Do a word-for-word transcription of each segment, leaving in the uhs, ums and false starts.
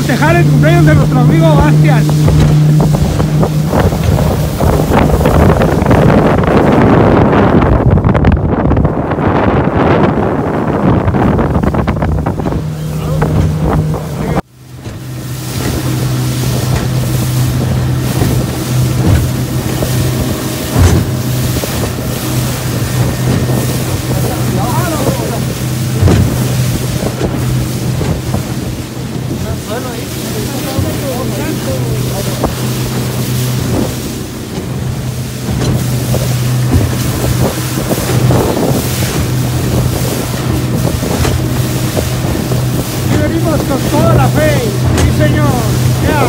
festejar el cumpleaños de nuestro amigo Bastian. Con toda la fe, sí señor, ya. Yeah.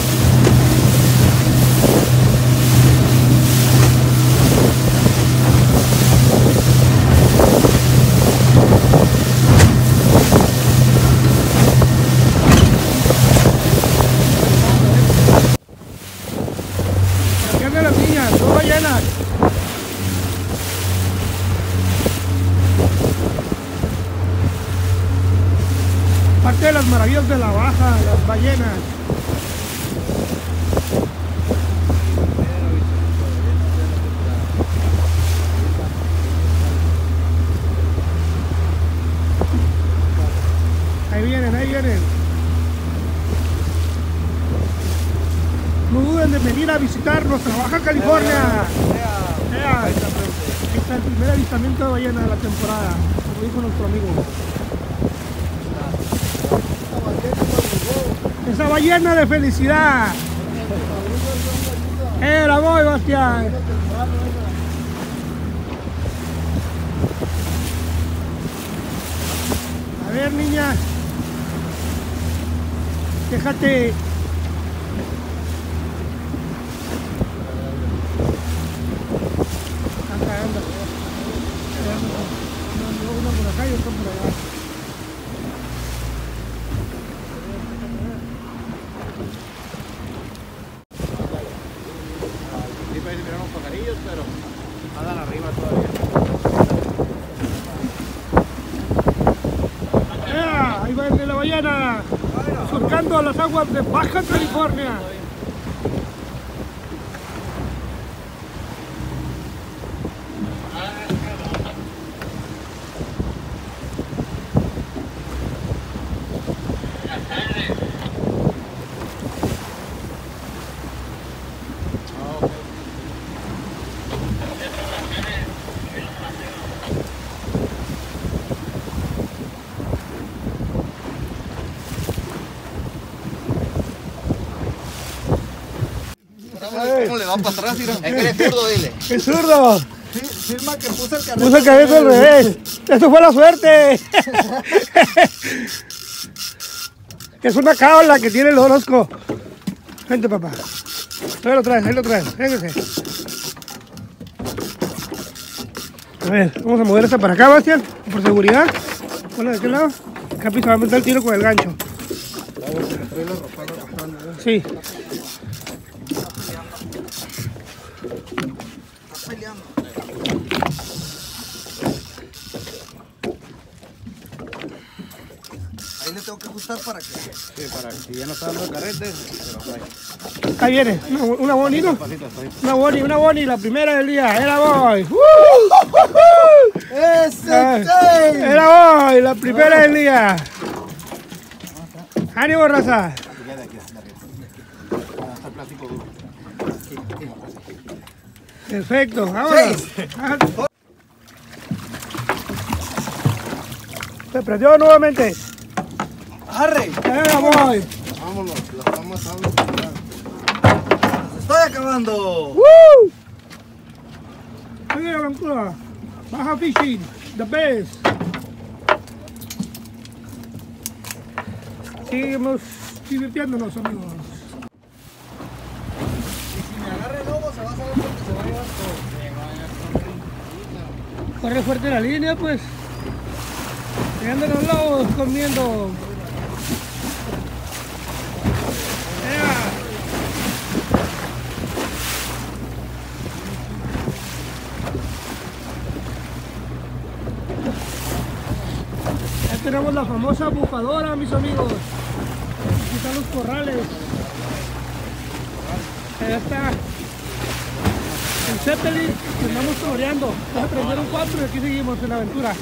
Aquí andan las niñas, dos ballenas. Parte de las maravillas de la baja, las ballenas. Ahí vienen, ahí vienen. No duden de venir a visitar nuestra Baja California. Ahí está el primer avistamiento de ballena de la temporada, como dijo nuestro amigo. Esa ballena de felicidad. ¡Eh, la voy, Bastián! A ver, niña. Déjate. Anda, anda. Una por acá y otra por allá. Pero andan arriba todavía. ¡Eh! Ahí va el de la ballena, surcando las aguas de Baja California. ¿Cómo le va para atrás? Es que eres zurdo, dile. ¡Es zurdo! Sí, firma que puse el carrete. Puse el cabeza al revés. ¡Eso fue la suerte! Es una cabla que tiene el Orozco. Vente, papá. Ahí lo traes, ahí lo traes. Véngase. A ver, vamos a mover esta para acá, Bastián, por seguridad. Ponla de aquel lado. Capi se va a meter el tiro con el gancho. Sí. Ahí le tengo que ajustar para que... Sí, para que si ya no está dando el carrete, se lo traiga. Ahí viene, una, una boni, ¿no? Una boni, una boni, la primera del día. Era boy. ¡Uh! ¡Ese! Era boy, la primera del día. ¡Ánimo, raza! Perfecto, vámonos. Se prendió nuevamente. ¡Arre! Era boy. Vámonos, la estamos matando. ¡Se estoy acabando! ¡Woo! Oye, Vancouver. Baja Fishing, the best. Seguimos divirtiéndonos, amigos. Y si me agarra el lobo, se va a saber porque se va a llevar todo. Corre fuerte la línea, pues. Y andan los lobos comiendo. Ya tenemos la famosa bufadora, mis amigos. Aquí están los corrales. Allá está el Zeppelin que andamos coloreando. Ya prendieron cuatro y aquí seguimos en la aventura.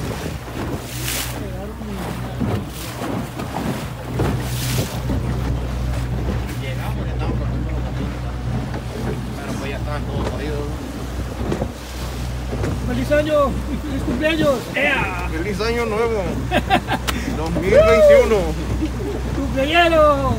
Llegamos y estamos cortando los patitos. Pero pues ya estaban todos jodidos. ¡Feliz año y feliz cumpleaños! ¡Ea! ¡Feliz año nuevo! dos mil veintiuno. ¡Cumpleaños!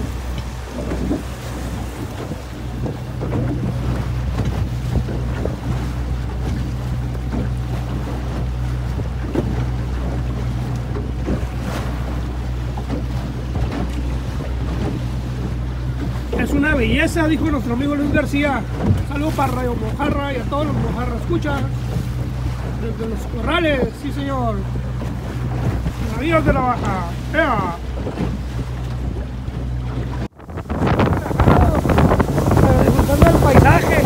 Es una belleza, dijo nuestro amigo Luis García. Saludos para Radio Mojarra y a todos los Mojarra escucha. Desde los corrales, sí señor. Navíos de la Baja. ¡Ea! Disfrutando del paisaje.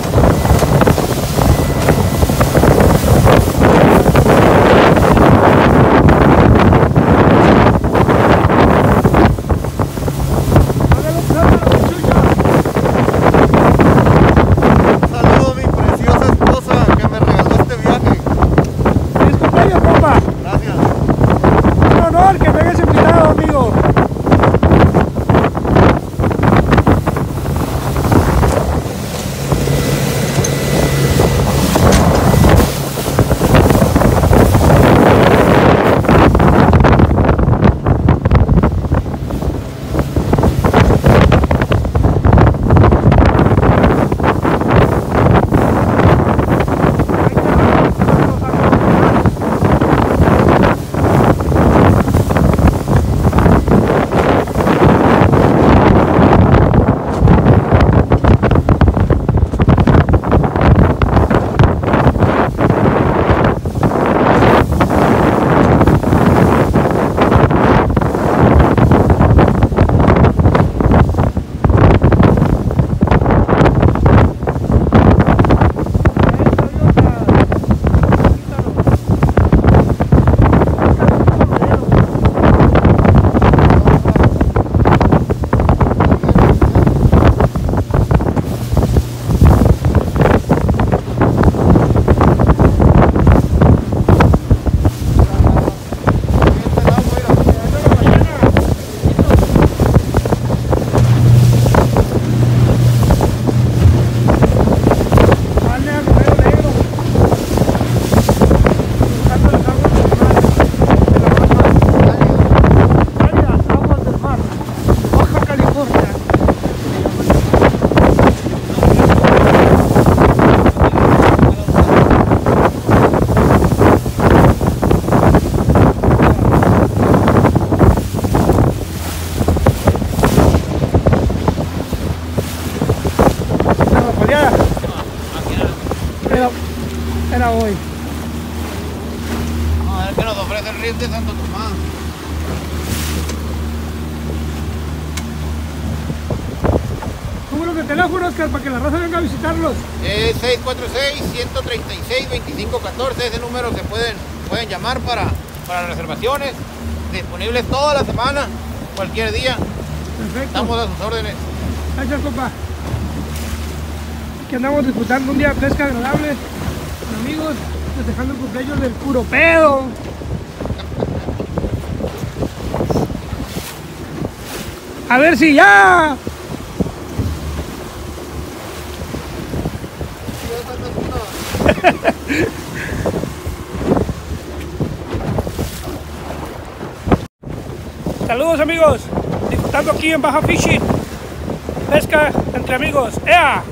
Era hoy. Vamos a ver qué nos ofrece el río de Santo Tomás. Número de teléfono, Oscar, para que la raza venga a visitarlos. Es seis cuatro seis, uno tres seis, dos cinco uno cuatro. Ese número se pueden, pueden llamar para, para reservaciones. Disponibles toda la semana, cualquier día. Perfecto. Estamos a sus órdenes. Gracias, compa. Aquí andamos disfrutando un día de pesca agradable. Amigos, festejando el cumpleaños del puro pedo. A ver si ya. Saludos, amigos, disfrutando aquí en Baja Fishing, pesca entre amigos. ¡Ea!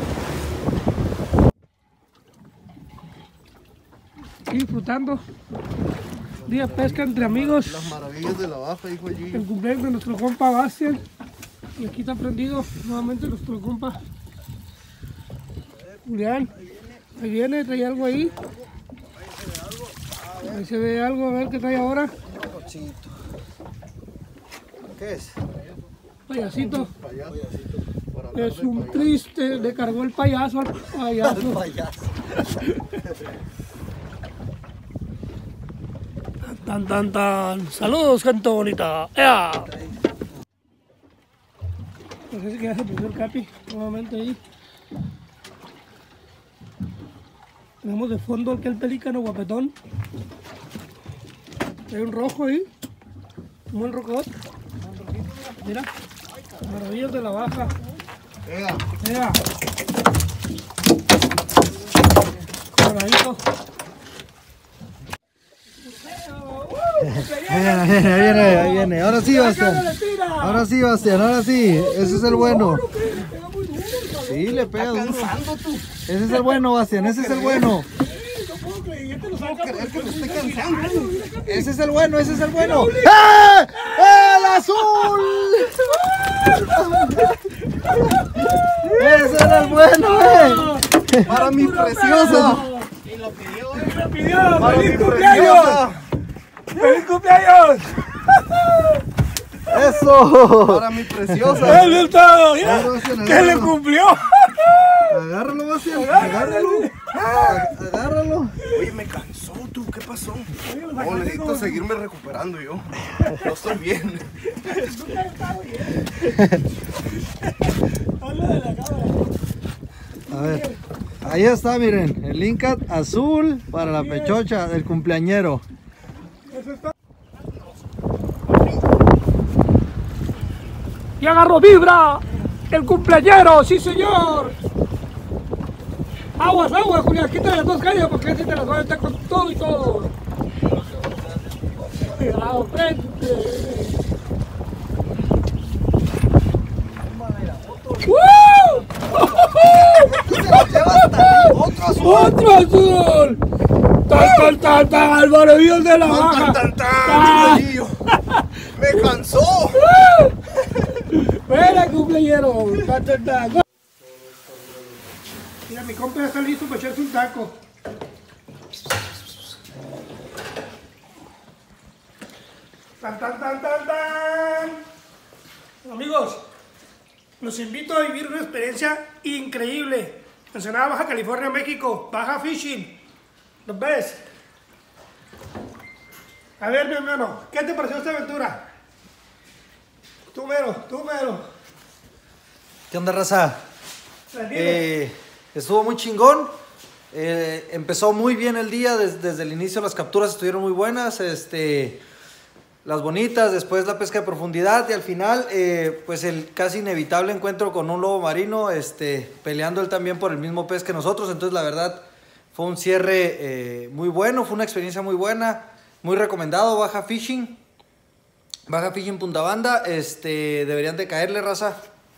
Aquí disfrutando día de pesca entre amigos. Las maravillas de la Baja, dijo allí. El cumpleaños de nuestro compa Bastian. Y aquí está prendido nuevamente nuestro compa Julián. Ahí viene, trae algo ahí. Ahí se ve algo, a ver qué trae ahora. ¿Qué es? Payasito. Payasito. Es un triste, le cargó el payaso al payaso. El payaso. Tan tan tan. Saludos, gente bonita. ¡Ea! No sé si ya se puso el capi nuevamente ahí. Tenemos de fondo aquel pelícano guapetón. Hay un rojo ahí. Un buen rocot. Mira. Maravillas de la baja. Venga. Mira. Coloradito. Ahí viene, ahí viene, ahí viene, ahí viene. Ahora sí, Bastián. Ahora sí, Bastián, ahora sí. Ese es el bueno. Sí, le pega duro. Ese es el bueno, Bastián, ese es el bueno. Ese es el bueno, ese es el bueno. ¡Ah! ¡El azul! Ese era el bueno, eh. Para mi preciosa. Y lo pidió, ¡Me pidió! Para mi ¡Feliz cumpleaños! preciosa. ¡Feliz cumpleaños! Eso. Para mi preciosa. ¡Él está! ¡Mira! Ahora, Bastián, ¡Que le agárralo. cumplió! Agárralo, Bastián. Agárralo. Agárralo. Oye, me cansó tú, ¿qué pasó? No, necesito seguirme recuperando yo. No estoy bien. A ver, ahí está, miren, el Incat azul para la pechocha del cumpleañero. ¡Y agarró vibra! ¡El cumpleañero! ¡Sí, señor! Aguas, aguas, Julián, quítale las dos calles porque así te las voy a meter con todo y todo. Cuidado, frente. ¡Woo! Otro azul. ¡Otro azul! ¡Tan, tan, tan, tan! ¡Maravillas de la baja! ¡Tan, tan, tan! ¡Ah! mi bolillo! ¡Me cansó! ¡Fuera, cumpleañero! ¡Tan, tan, tan! Mira, mi compa ya está listo para echarse un taco. ¡Tan, tan, tan, tan, tan! Amigos, los invito a vivir una experiencia increíble. Ensenada, Baja California, México. Baja Fishing. ¿Los ves? A ver, mi hermano, ¿qué te pareció esta aventura? Tú mero, tú mero. ¿Qué onda, raza? Eh, estuvo muy chingón. Eh, empezó muy bien el día. Des, desde el inicio las capturas estuvieron muy buenas. Este, las bonitas, después la pesca de profundidad y al final, eh, pues el casi inevitable encuentro con un lobo marino, este, peleando él también por el mismo pez que nosotros. Entonces, la verdad, fue un cierre eh, muy bueno, fue una experiencia muy buena, muy recomendado. Baja Fishing, Baja Fishing Punta Banda, este, deberían de caerle, raza.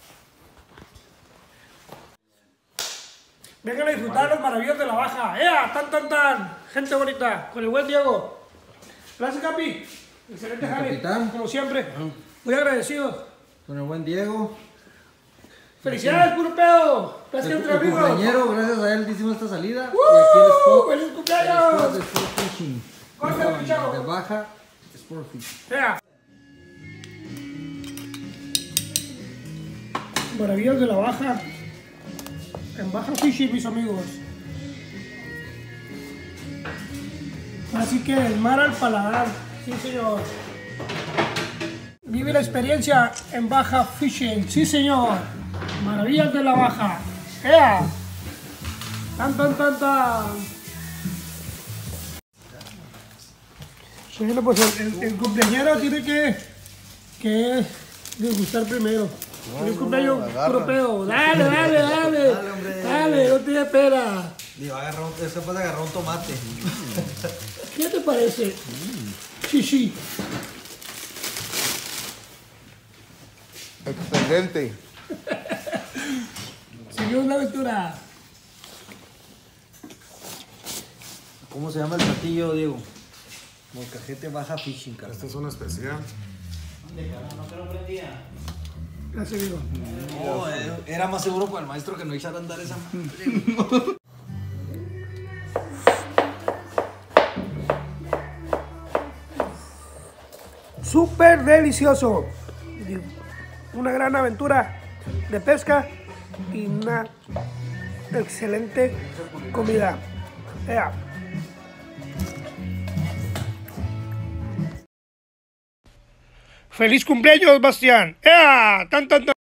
Vengan a disfrutar los maravillas de la Baja. ¡Ea! ¡Tan, tan, tan! Gente bonita, con el buen Diego. Gracias, Capi. Excelente, Javi. Capitán. Como siempre. Muy agradecido. Con el buen Diego. ¡Felicidades, puro pedo! Pesca El, entre el amigos. compañero, gracias a él hicimos esta salida. ¡Uh! Y aquí el spot, ¡Feliz el cumpleaños! spot de Sport Fishing. Corta el chavo. De Baja Sport Fishing. ¡Ea! Maravillas de la Baja. En Baja Fishing, mis amigos. Así que el mar al paladar. Sí, señor. Vive la experiencia en Baja Fishing. Sí, señor. Maravillas de la Baja. ¡Ea! ¡Tan, tan, tan, tan! Bueno, pues el, el, el cumpleañero tiene que, que degustar primero. El cumpleaños puro pedo. Dale, dale, dale. Dale, hombre. Dale, no te espera. Digo, agarró, ese fue de agarrar un tomate. ¿Qué te parece? Chichi. Excelente. Seguimos la aventura. ¿Cómo se llama el platillo, Diego? Molcajete Baja Fishing, cara. Esta es una especial. Gracias, Diego. No, eh, era más seguro para el maestro que no echara a andar esa madre. Súper delicioso. Una gran aventura de pesca y una excelente comida. Ea. ¡Feliz cumpleaños, Bastián! ¡Ea! ¡Tan, tan, tan!